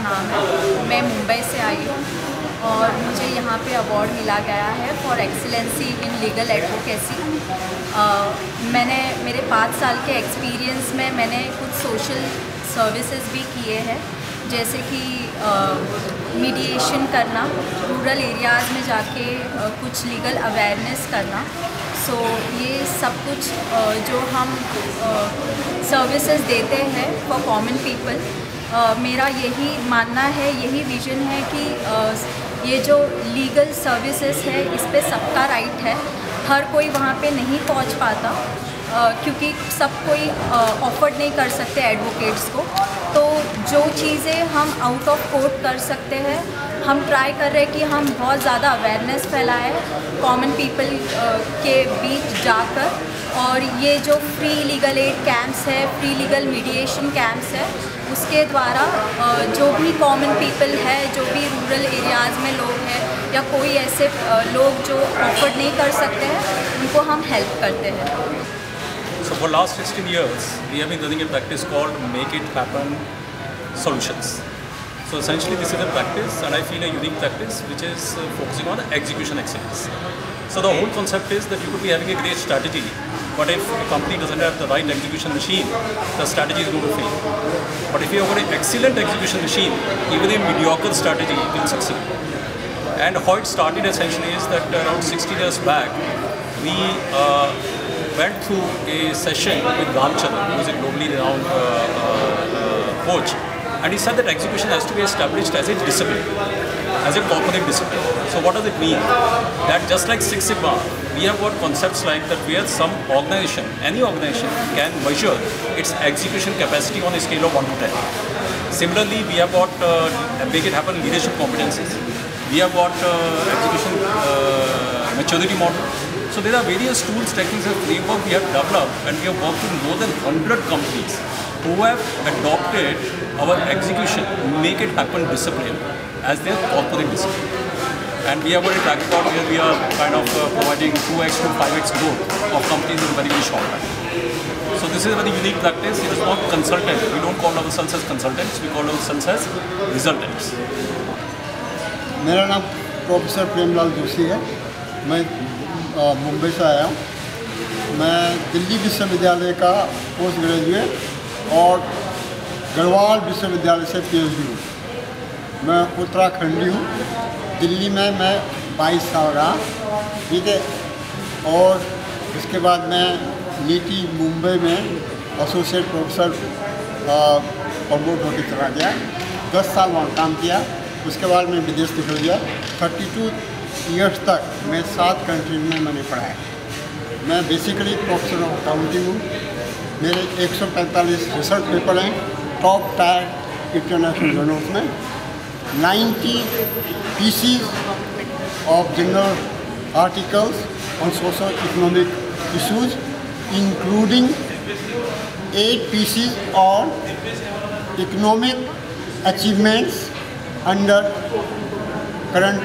नाम है। मैं मुंबई से आई हूँ और मुझे यहाँ पे अवार्ड मिला गया है for excellency in legal advocacy. मैंने मेरे 5 साल के एक्सपीरियंस में मैंने कुछ सोशल सर्विसेज भी किए हैं, जैसे कि मीडिएशन करना, रूरल एरियाज़ में जाके कुछ लीगल अवेयरनेस करना। सो ये सब कुछ जो हम सर्विसेज देते हैं फॉर कॉमन पीपल, मेरा यही मानना है, यही विजन है कि ये जो लीगल सर्विसेज है इस पे सबका राइट है। हर कोई वहाँ पे नहीं पहुँच पाता क्योंकि सब कोई ऑफर्ड नहीं कर सकते एडवोकेट्स को। तो जो चीज़ें हम आउट ऑफ कोर्ट कर सकते हैं, हम ट्राई कर रहे हैं कि हम बहुत ज़्यादा अवेयरनेस फैलाएं कॉमन पीपल के बीच जाकर। और ये जो फ्री लीगल एड कैंप्स है, फ्री लीगल मीडिएशन कैंप्स है, उसके द्वारा जो भी कॉमन पीपल है, जो भी रूरल एरियाज़ में लोग हैं या कोई ऐसे लोग जो ऑफर्ड नहीं कर सकते हैं, उनको हम हेल्प करते हैं। So for last 16 years, we have been running a practice called Make It Happen Solutions. So essentially this is a practice, and I feel a unique practice, which is focusing on execution excellence. So the whole concept is that you could be having a great strategy, but if a company doesn't have the right execution machine, the strategy is going to fail. But if you have got an excellent execution machine, even a mediocre strategy will succeed. And how it started essentially is that around 16 years back, we went through a session with Ramcharan, who is a globally renowned coach, and he said that execution has to be established as a discipline, as a corporate discipline. So what does it mean? That just like Six Sigma, we have got concepts like that where some organization, any organization can measure its execution capacity on a scale of 1 to 10. Similarly, we have got Make It Happen leadership competencies. We have got execution maturity model. So there are various tools, techniques and framework we have developed, and we have worked with more than 100 companies who have adopted our execution Make It Happen discipline as their corporate discipline. And we have got a track record where we are kind of providing 2x to 5x growth of companies in very, very short time. So this is a very unique practice. It is not consultant. We don't call ourselves as consultants. We call ourselves as resultants. मेरा नाम professor Premlal Joshi है। मैं मुंबई से आया हूँ। मैं दिल्ली विश्वविद्यालय का पोस्ट ग्रेजुएट और गढ़वाल विश्वविद्यालय से PhD हूँ। मैं उत्तराखंडी हूँ। दिल्ली में मैं 22 साल रहा, ठीक है। और उसके बाद मैं नीति मुंबई में एसोसिएट प्रोफेसर प्रमोट होकर चला गया। 10 साल वहाँ काम किया। उसके बाद मैं विदेश निकल गया। 32 ईयर्स तक मैं 7 कंट्रीज में मैंने पढ़ाया। मैं बेसिकली प्रोफेसर ऑफ अकाउंटिंग हूँ। मेरे 145 रिसर्च पेपर हैं टॉप टायर इंटरनेशनल जर्नल्स में। 90 pieces of general articles on social economic issues, including 8 pieces on economic achievements under current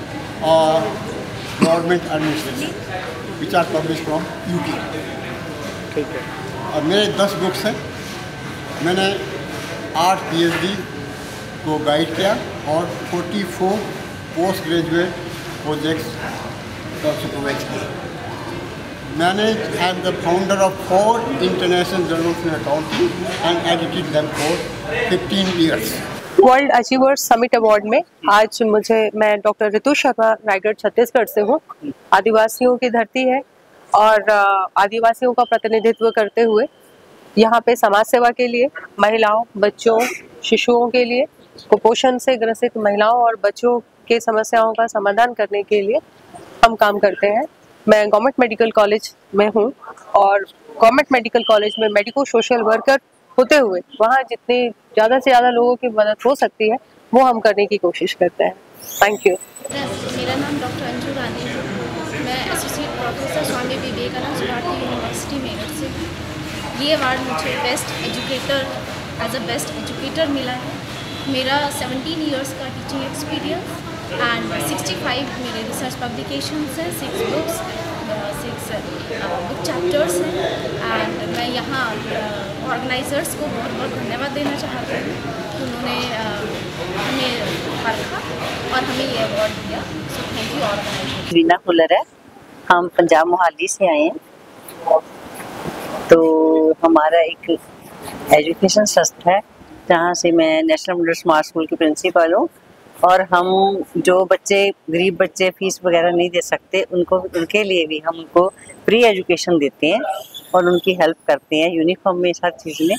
government administration, which are publish from UK. ठीक है। और मेरे 10 books हैं। मैंने 8 PhD को गाइड किया और 44 पोस्ट ग्रेजुएट प्रोजेक्ट्स का सुपरवाइज किया। मैंने I am the founder of 4 international journals in accounting and edited them for 15 years. World achievers summit award में आज मैं डॉक्टर ऋतु शर्मा रायगढ़ छत्तीसगढ़ से हूँ। आदिवासियों की धरती है और आदिवासियों का प्रतिनिधित्व करते हुए यहाँ पे समाज सेवा के लिए, महिलाओं, बच्चों, शिशुओं के लिए, कुपोषण से ग्रसित महिलाओं और बच्चों के समस्याओं का समाधान करने के लिए हम काम करते हैं। मैं गवर्नमेंट मेडिकल कॉलेज में हूँ और गवर्नमेंट मेडिकल कॉलेज में मेडिको सोशल वर्कर होते हुए वहाँ जितनी ज़्यादा से ज़्यादा लोगों की मदद हो सकती है वो हम करने की कोशिश करते हैं। Thank you. मेरा नाम डॉक्टर अंजू गांधी है। मैं associate professor Swami Vivekananda Bharati university Meerut से। ये अवार्ड मुझे best educator as a best educator मिला है। मेरा 17 ईयर्स का टीचिंग एक्सपीरियंस एंड 65 मेरे रिसर्च पब्लिकेशंस हैं, 6 बुक्स, 6 बुक चैप्टर्स हैं। एंड मैं यहाँ ऑर्गेनाइजर्स को बहुत बहुत धन्यवाद देना चाहती हूँ कि उन्होंने हमें परखा और हमें ये अवार्ड दिया। So thank you organisers. Reena Phullar है, हम पंजाब मोहाली से आए हैं। तो हमारा एक एजुकेशन ट्रस्ट है जहाँ से मैं नेशनल मिडिल स्मार्ट स्कूल की प्रिंसिपल हूँ, और हम जो बच्चे गरीब बच्चे फीस वगैरह नहीं दे सकते उनके लिए भी हम उनको फ्री एजुकेशन देते हैं और उनकी हेल्प करते हैं यूनिफॉर्म में, हर चीज़ में।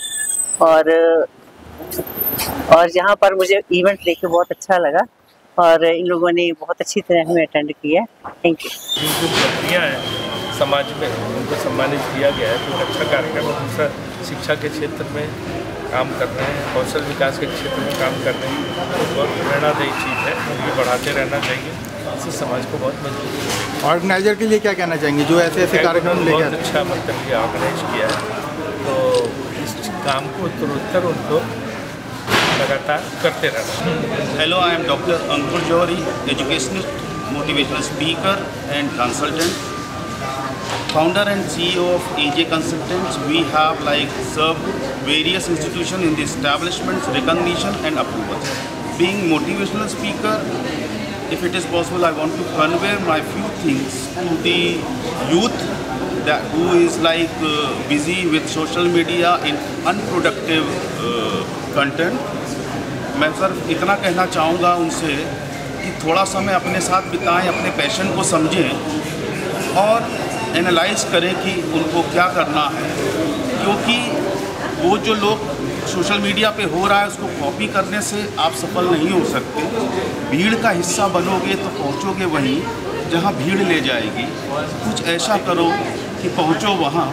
और यहाँ पर मुझे इवेंट देख बहुत अच्छा लगा और इन लोगों ने बहुत अच्छी तरह हमें अटेंड किया। Thank you. जो व्यक्तियाँ हैं समाज में उनको सम्मानित किया गया है, तो अच्छा कार्यक्रम है। दूसरा शिक्षा के क्षेत्र में काम कर रहे हैं, कौशल विकास के क्षेत्र में काम कर रहे हैं, तो बहुत प्रेरणादायी चीज़ है, ये बढ़ाते रहना चाहिए, इससे समाज को बहुत मजबूत मिलेगी। ऑर्गेनाइजर के लिए क्या कहना चाहेंगे जो ऐसे ऐसे कार्यक्रम लेकर? बहुत अच्छा मतलब ये ऑर्गेनाइज किया है, तो इस काम को उत्तरोत्तर उनको लगातार करते रहना। Hello, I am Dr. Ankur Johari, educationist, motivational speaker and consultant, founder and CEO of AJ Consultants. We have served various institutions in the establishments, recognition and approval. Being motivational speaker, if it is possible, I want to convey my few things to the youth that who is busy with social media in unproductive content. मैं सिर्फ इतना कहना चाहूँगा उनसे कि थोड़ा समय अपने साथ बिताएं, अपने पैशन को समझें और एनालाइज करें कि उनको क्या करना है, क्योंकि वो जो लोग सोशल मीडिया पे हो रहा है उसको कॉपी करने से आप सफल नहीं हो सकते। भीड़ का हिस्सा बनोगे तो पहुँचोगे वहीं जहाँ भीड़ ले जाएगी। कुछ ऐसा करो कि पहुँचो वहाँ,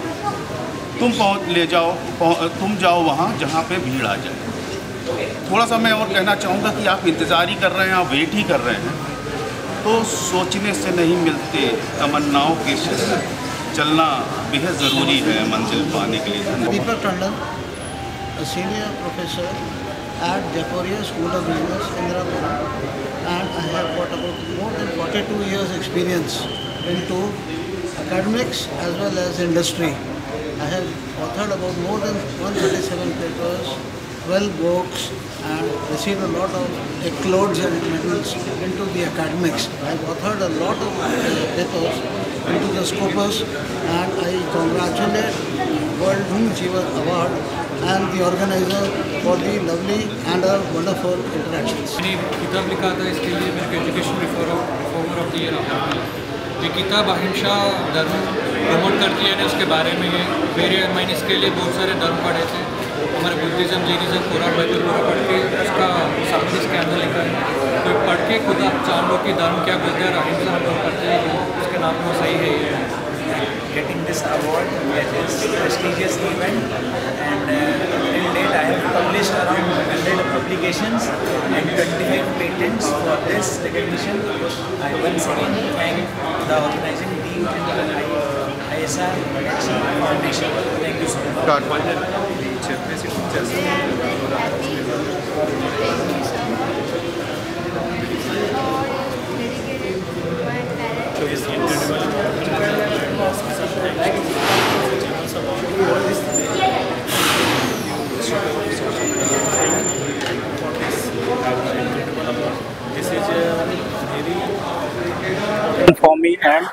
तुम जाओ वहाँ जहाँ पे भीड़ आ जाए। थोड़ा सा मैं और कहना चाहूँगा कि आप इंतज़ार ही कर रहे हैं, आप वेट ही कर रहे हैं, तो सोचने से नहीं मिलते तमन्नाओं के शहर, चलना बेहद ज़रूरी है मंजिल पाने के लिए। Deepak Tandon, senior professor at Japoria School of Business, Indrapuram, and I have got about more than 42 years experience into academics as well as industry. I have authored about more than 137 papers, 12 books, and received a lot of accolades and medals into the academics. I have authored a lot of papers into the Scopus, and I congratulate World Achiever Award and the organizer for the lovely and wonderful interactions. मैंने किताब लिखा था, इसके लिए मेरे को education reformer of the year award मिला। ये किताब अहिंसा धर्म प्रमोट करती है, उसके बारे में मैंने इसके लिए बहुत सारे धर्म पढ़े थे, हमारे बुद्धिज़्म, जैनिज़्म, कुरान बाइबल पूरा पढ़ के उसका सामने इसके अंदर लिखा है। तो पढ़ के खुद आप जान लो कि धर्म क्या बोलते हैं, अहिंसा हम लोग करते हैं, उसके नाम में सही है ये। Getting this award at this prestigious event, and till date I have published around 100 publications and 25 patents. For this recognition, I once again thank the organizing team and the ISR Foundation. Thank you so for me and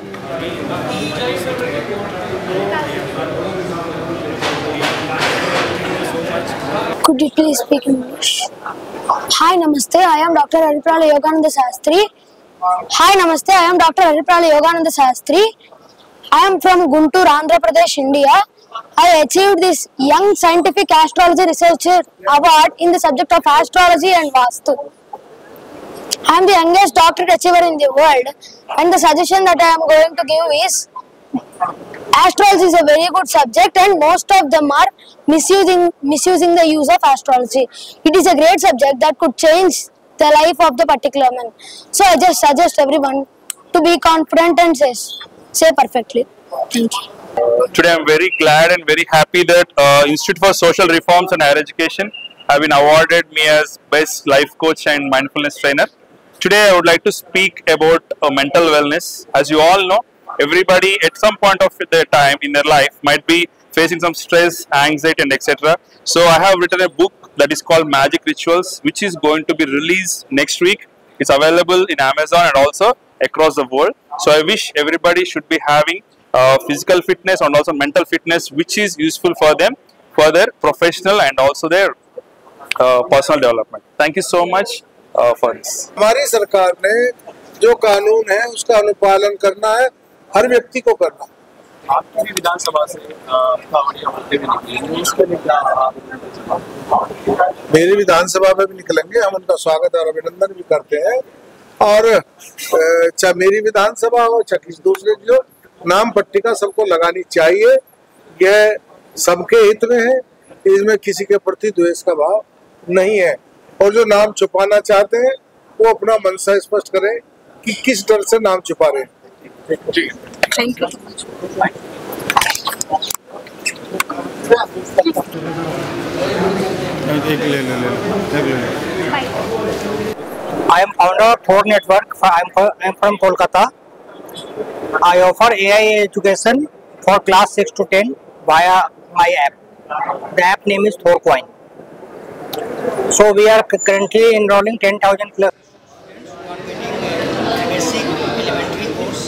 could you please speak English? Hi, Namaste. I am Dr. Hariprala Yogananda Sastry. Hi, Namaste. I am Dr. Hariprala Yogananda Sastry. I am from Guntur, Andhra Pradesh, India. I achieved this Young Scientific Astrology Researcher Award in the subject of astrology and Vastu. I am the youngest doctorate achiever in the world, and the suggestion that I am going to give is astrology is a very good subject and most of them are misusing the use of astrology. It is a great subject that could change the life of the particular man. So I just suggest everyone to be confident and say perfectly. Thank you. Today I am very glad and very happy that Institute for Social Reforms and Higher Education have been awarded me as Best Life Coach and Mindfulness Trainer. Today I would like to speak about mental wellness. As you all know, everybody at some point of their time in their life might be facing some stress, anxiety and etc. So I have written a book that is called Magic Rituals, which is going to be released next week. It's available in Amazon and also across the world. So I wish everybody should be having physical fitness and also mental fitness, which is useful for them for their professional and also their personal development. Thank you so much for this. हमारी सरकार ने जो कानून है उसका अनुपालन करना है, हर व्यक्ति को करना। आपकी भी विधानसभा से कांवड़ियां होते हुए निकलेंगे, इसके लिए क्या आप? मेरी विधानसभा में भी निकलेंगे, हम उनका स्वागत और अभिनंदन भी करते हैं। और चाहे मेरी विधानसभा हो चाहे किसी दूसरे की हो, नाम पट्टिका सबको लगानी चाहिए। यह सबके हित में है, इसमें किसी के प्रति द्वेष का भाव नहीं है। और जो नाम छुपाना चाहते हैं वो अपना मनसा स्पष्ट करें कि किस डर से नाम छुपा रहे हैं। Thank you. I am founder of Thor Network. I am from Kolkata. I offer AI education for class 6 to 10 via my app. The app name is Thor Coin. So we are currently enrolling 10,000 plus. Basic elementary course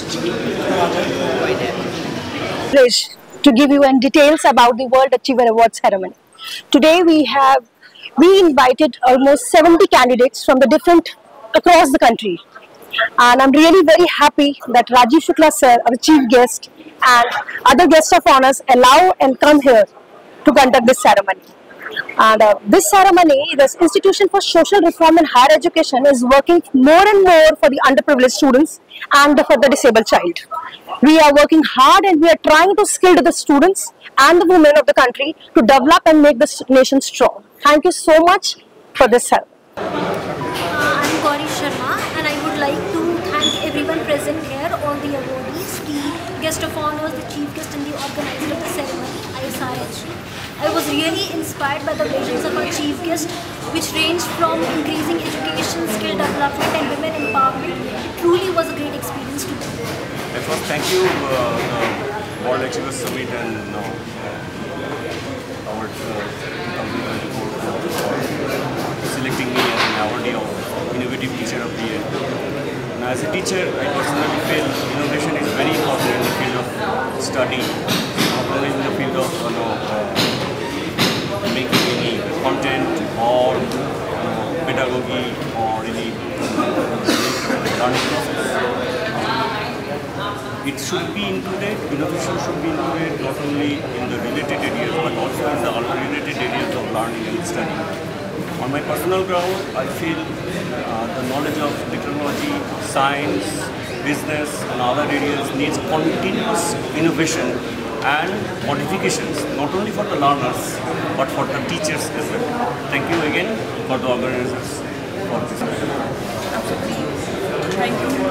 to give you details about the World Achiever Award ceremony. Today we invited almost 70 candidates from across the country, and I'm really very happy that Rajiv Shukla sir, our chief guest, and other guests of honors allow and come here to conduct this ceremony. And this ceremony, this Institution for Social Reform in Higher Education is working more and more for the underprivileged students and for the disabled child. We are working hard and we are trying to skill the students and the women of the country to develop and make this nation strong. Thank you so much for this ceremony. I'm Gauri Sharma and I would like to thank everyone present here, all the awardees, the guest of honors, the chief guest and the organizer of the ceremony, ISRH. I was really inspired by the visions of our chief guest, which ranged from increasing education, skill development and women empowerment. It truly was a great experience to be there. First, thank you the World Achiever Summit and our 2024 for selecting me as an awardee of Innovative Teacher of the Year. Now, as a teacher, I personally feel innovation is very important in the field of study, not only in the field of making any content or pedagogy or any learning process. It should be included, innovation should be included not only in the related areas but also in the unrelated areas of learning and study. On my personal ground, I feel the knowledge of technology, science, business and other areas needs continuous innovation and modifications, not only for the learners but for the teachers as well. Thank you again for the organizers for this. Thank you.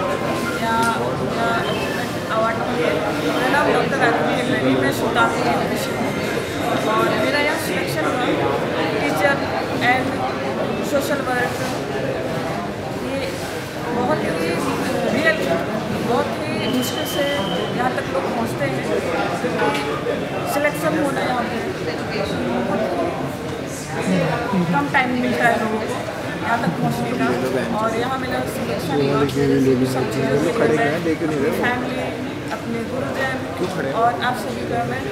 Award के लिए मेरा नाम doctor Raghavi है, मैं शताब्दी education और मेरा यहाँ सिलेक्शन हुआ टीचर एंड सोशल वर्क। ये बहुत ही रियल, बहुत ही मुश्किल से यहाँ तक लोग पहुँचते हैं, क्योंकि सिलेक्शन होना यहाँ पे बहुत कम टाइम मिलता है लोगों को यहाँ तक पहुँचने का। और यहाँ मेरा सिलेक्शन फैमिली, अपने गुरुजन और आप सभी का मैं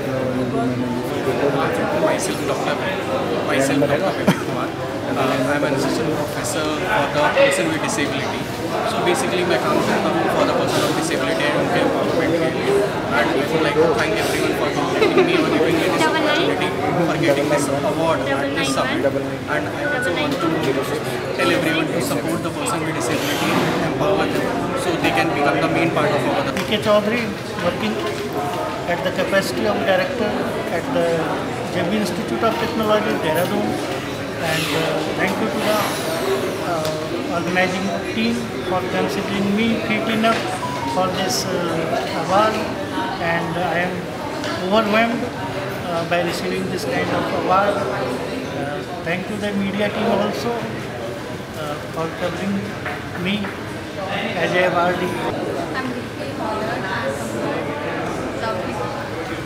myself Dr. Vivek Kumar. I am an assistant professor for the person with disability. So basically my काम करता हूँ for the person with disability and उनके empowerment के लिए. And I would like to thank everyone for contacting me or giving me this opportunity for getting this award at this summit. And I also want to tell everyone to support the person with disability and empower them so they can become the main part of our. P.K. Chaudhary, working at the capacity of director at the JB Institute of Technology, Dehradun, and thank you to the organizing team for considering me fit enough for this award, and I am overwhelmed by receiving this kind of award. Thank you the media team also for covering me as a awardee. I'm deeply honored and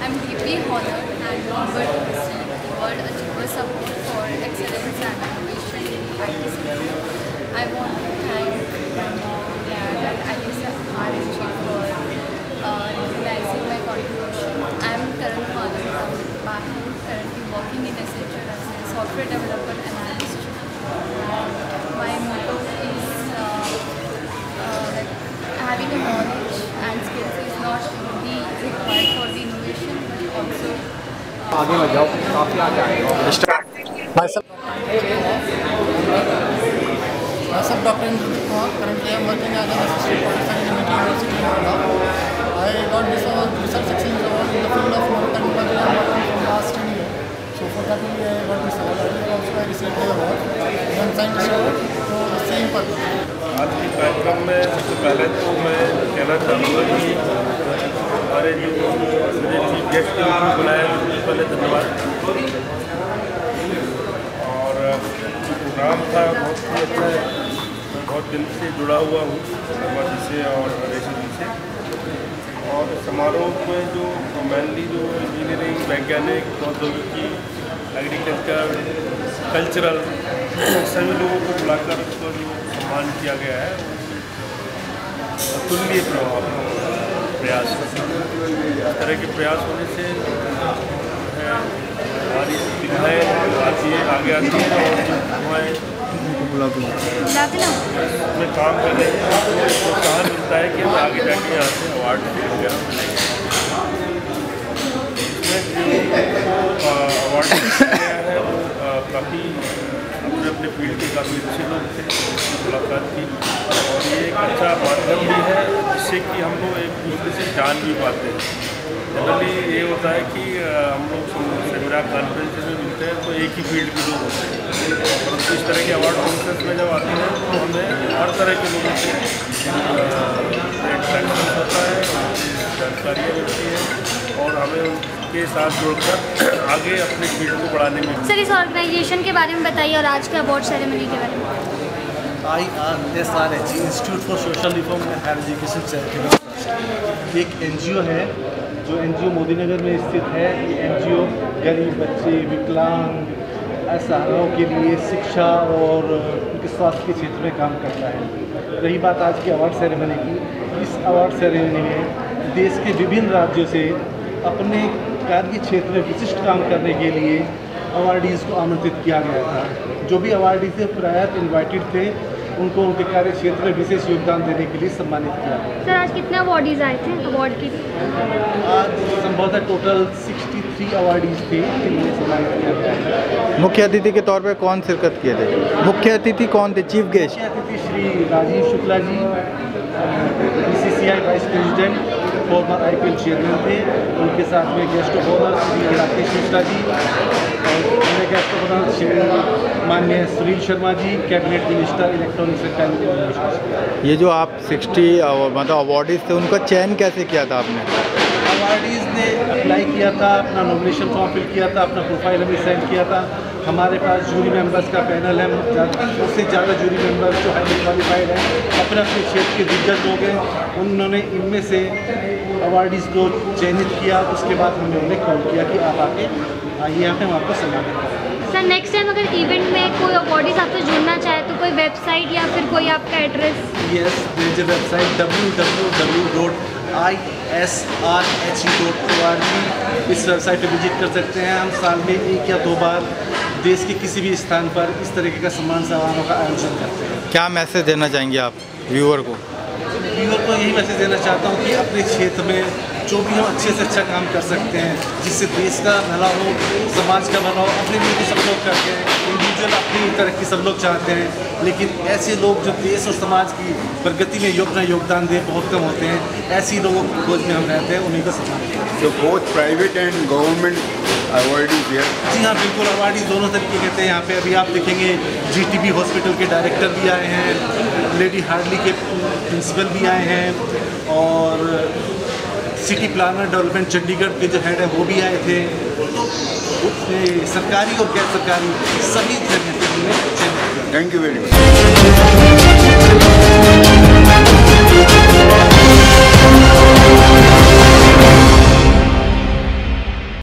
I'm deeply honored and humbled to receive the World Achievers Award for Excellence and Innovation in the IT sector. I want to thank my mom, dad and ISRNG for recognizing my contribution. I am Karan Malan from Bahrain, currently working in Accenture as a software developer analyst. My motto is having a knowledge and skills is not only required for the innovation but also आगे मत जाओ, काफी आगे आए हो। Myself, Dr. Andrew Kumar. Currently, I am working as an assistant professor in MIT University in Noida. I got this research excellence award in the field of maritime technology and working from last 10 years. So for that only I got this award. Also I received the award, then scientist award for the same purpose. आज के कार्यक्रम में सबसे पहले तो मैं कहना चाहूँगा कि हमारे जो मुझे चीफ गेस्ट के रूप में बुलाया उसके पहले धन्यवाद। और प्रोग्राम था बहुत ही अच्छा है, मैं बहुत दिल से जुड़ा हुआ हूँ शर्मा जी से और रेशम जी से। और समारोह में जो मेनली जो इंजीनियरिंग, वैज्ञानिक, प्रौद्योगिकी, एग्रीकल्चर, कल्चरल सभी लोगों को बुलाकर उसको जो सम्मान किया गया है अतुलनीय प्रयास। इस तरह के प्रयास होने से हमारी सुविधाएँ आगे आती हैं और हमारे में काम कर रहे हैं तो प्रोत्साहन मिलता है कि हमें आगे जाके यहाँ से अवार्ड वगैरह मिलेंगे। अवार्ड गया है वो काफ़ी अपने फील्ड के काफ़ी अच्छे लोग थे, मुलाकात की। और ये एक अच्छा माध्यम भी है जिससे कि हम लोग एक दूसरे से जान भी पाते हैं। जनरली ये होता है कि हम लोग सेमिनार कॉन्फ्रेंस में मिलते हैं तो एक ही फील्ड के लोग होते हैं, परंतु इस तरह के अवार्ड कॉन्फ्रेंस में जब आते हैं तो हमें हर तरह के लोगों से इंटरेक्शन होता है, जानकारियाँ मिलती हैं और हमें उनके साथ जुड़कर आगे अपने फील्ड को बढ़ाने में। सर, इस ऑर्गेनाइजेशन के बारे में बताइए और आज के अवार्ड सेरेमनी के बारे में। IRSRH institute for social reform and higher education charitable trust एक NGO है जो NGO मोदी नगर में स्थित है। ये NGO गरीब बच्चे, विकलांग, असहायों के लिए शिक्षा और उनके स्वास्थ्य के क्षेत्र में काम करता है। रही बात आज की अवार्ड सेरेमनी की, इस अवार्ड सेरेमनी में देश के विभिन्न राज्यों से अपने कार्य क्षेत्र में विशिष्ट काम करने के लिए अवार्डीज़ को आमंत्रित किया गया था। जो भी अवार्डीज़ प्रायर इनवाइटेड थे उनको उनके कार्य क्षेत्र में विशेष योगदान देने के लिए सम्मानित किया गया। सर, आज कितने अवार्डीज आए थे अवार्ड के? आज संभवतः टोटल 63 अवार्डीज़ थे जिन्हें सम्मानित किया गया। मुख्य अतिथि के तौर पर कौन शिरकत किए थे? मुख्य अतिथि कौन थे? चीफ गेस्ट मुख्य अतिथि Shri Rajeev Shukla ji, BCCI vice president, former IPL chairman थे। उनके साथ में guest of honour Shri Rakesh Mishra ji और गेस्ट ऑफ ऑनर श्री माननीय Sunil Sharma ji, cabinet minister electronics and communication. ये जो आप 60 मतलब अवार्डीज थे उनका चयन कैसे किया था आपने? अवार्डीज़ ने अप्लाई किया था, अपना नॉमिनेशन फॉर्म फिल किया था, अपना प्रोफाइल हमें सेंड किया था। हमारे पास जूरी मेंबर्स का पैनल है, उससे ज़्यादा जूरी मेंबर्स जो हाईली क्वालिफाइड हैं, अपने अपने क्षेत्र के दिग्गज लोग हैं। उन्होंने इनमें से अवार्डीज़ को चयनित किया। उसके बाद हमने उन्हें कॉल किया कि आप आके आइए यहाँ पे हम आपको सम्मानित करें। सर, नेक्स्ट टाइम अगर इवेंट में कोई अवार्डीज आपसे जुड़ना चाहे तो कोई वेबसाइट या फिर कोई आपका address? Yes, there is a website www.isrhe.org। इस वेबसाइट पर विजिट कर सकते हैं। हम साल में 1 या 2 बार देश के किसी भी स्थान पर इस तरीके का सम्मान समारोह का आयोजन करते हैं। क्या मैसेज देना चाहेंगे आप व्यूअर को? व्यूअर को यही मैसेज देना चाहता हूँ कि अपने क्षेत्र में जो भी हम अच्छे से अच्छा काम कर सकते हैं जिससे देश का भला हो, समाज का भला हो। अपने लिए भी सब लोग करते हैं, इंडिविजुअल अपनी तरक्की सब लोग चाहते हैं, लेकिन ऐसे लोग जो देश और समाज की प्रगति में अपना योगदान दें बहुत कम होते हैं। ऐसे लोगों की खोज में हम रहते हैं, उन्हीं को सम्मान देते हैं। So both private and government awardees here? जी हाँ, बिल्कुल। अवार्डीज दोनों तरीके के हैं यहाँ पे। अभी आप देखेंगे GTB हॉस्पिटल के डायरेक्टर भी आए हैं, लेडी हार्डली के प्रिंसिपल भी आए हैं और सिटी प्लानर डेवलपमेंट चंडीगढ़ के जो हेड है वो भी आए थे। तो सरकारी और गैर सरकारी सभी जगह पे हमने। Thank you very much.